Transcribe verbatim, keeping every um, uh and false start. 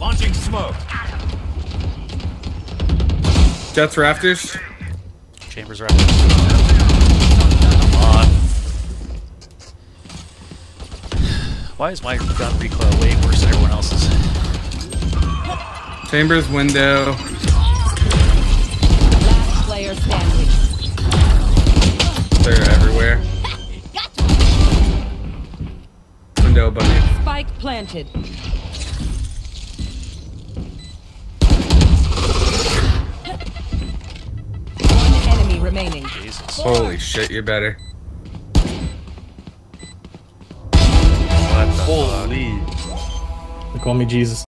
Launching smoke. Jets rafters. Chambers rafters. Come on. Why is my gun recoil way worse than everyone else's? Chambers window. Last player standing. They're everywhere. Window above you. Spike planted. One enemy remaining. Jesus. Holy shit, you're better. What the Holy. fuck? They call me Jesus.